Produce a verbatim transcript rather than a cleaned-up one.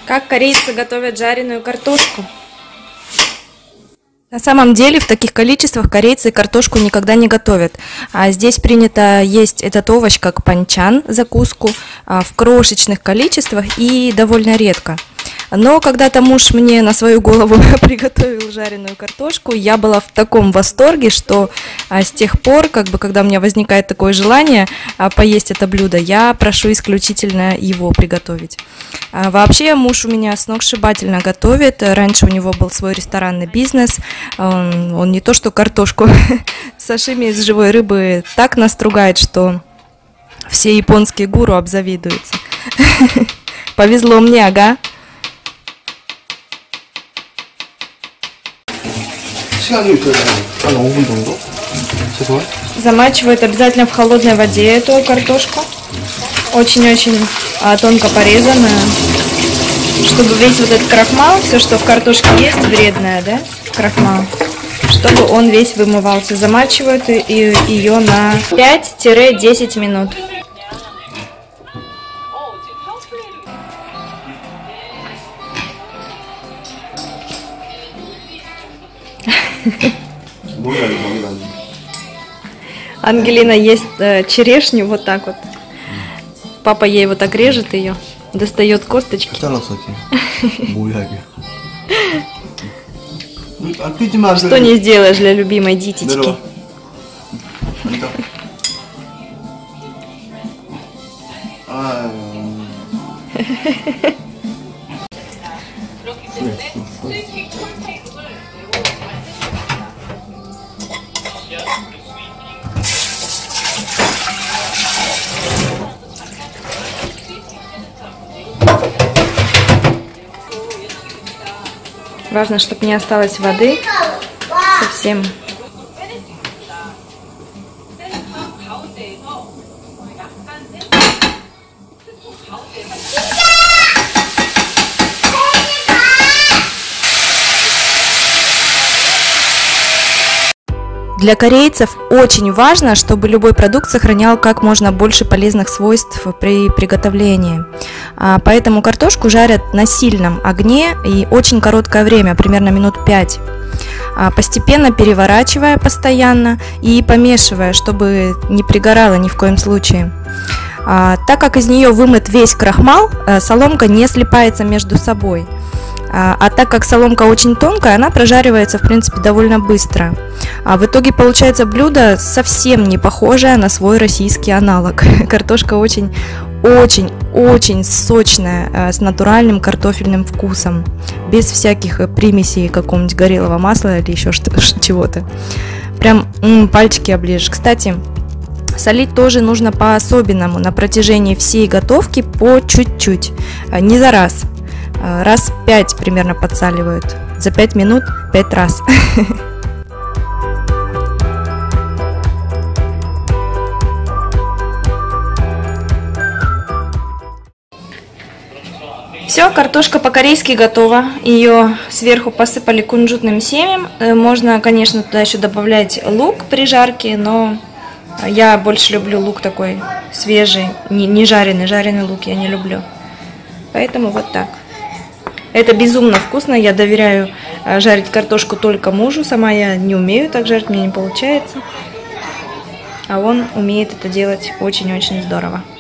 Как корейцы готовят жареную картошку? На самом деле в таких количествах корейцы картошку никогда не готовят. А здесь принято есть этот овощ как панчан, закуску, в крошечных количествах и довольно редко. Но когда-то муж мне на свою голову приготовил жареную картошку, я была в таком восторге, что а, с тех пор, как бы, когда у меня возникает такое желание а, поесть это блюдо, я прошу исключительно его приготовить. А, вообще муж у меня сногсшибательно готовит. Раньше у него был свой ресторанный бизнес. Он, он не то что картошку, сашими из живой рыбы так настругает, что все японские гуру обзавидуются. Повезло мне, ага. Замачивают обязательно в холодной воде эту картошку. Очень-очень а, тонко порезанная. Чтобы весь вот этот крахмал, все, что в картошке есть, вредное, да, крахмал, чтобы он весь вымывался. Замачивают и, и, ее на пять-десять минут. Ангелина ест э, черешню вот так вот. Папа ей вот так режет ее, достает косточки. Что не сделаешь для любимой дитечки? Важно, чтобы не осталось воды совсем. Для корейцев очень важно, чтобы любой продукт сохранял как можно больше полезных свойств при приготовлении. Поэтому картошку жарят на сильном огне и очень короткое время, примерно минут пять, постепенно переворачивая постоянно и помешивая, чтобы не пригорало ни в коем случае. Так как из нее вымыт весь крахмал, соломка не слипается между собой. А так как соломка очень тонкая, она прожаривается, в принципе, довольно быстро. А в итоге получается блюдо совсем не похожее на свой российский аналог. Картошка очень-очень-очень сочная, с натуральным картофельным вкусом, без всяких примесей какого-нибудь горелого масла или еще чего-то. Прям м, пальчики оближешь. Кстати, солить тоже нужно по-особенному, на протяжении всей готовки по чуть-чуть, не за раз. Раз пять примерно подсаливают. За пять минут пять раз. Все, картошка по-корейски готова. Ее сверху посыпали кунжутным семенем. Можно, конечно, туда еще добавлять лук при жарке, но я больше люблю лук такой свежий, не, не жареный. Жареный лук я не люблю. Поэтому вот так. Это безумно вкусно, я доверяю жарить картошку только мужу, сама я не умею так жарить, мне не получается. А он умеет это делать очень-очень здорово.